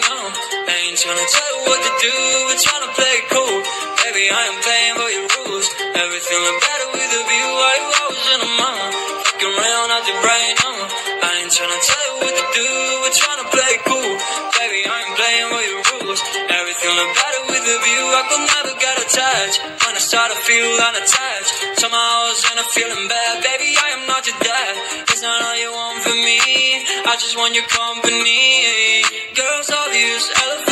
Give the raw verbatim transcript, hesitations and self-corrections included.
now. I ain't tryna tell you what to do, we're tryna play it cool. Baby, I am playing by your rules. Everything look better with a view. Why you always in a mind? Fucking around out your brain, uh. I ain't tryna tell you what to do, we're tryna play it cool. Baby, I am playing by your rules. Everything look better with a view. I could never get attached. When I start to feel unattached, somehow I was end up feeling bad. Baby, I am not your dad. It's not all you want from me. I just want your company. Girls obvious, elephant.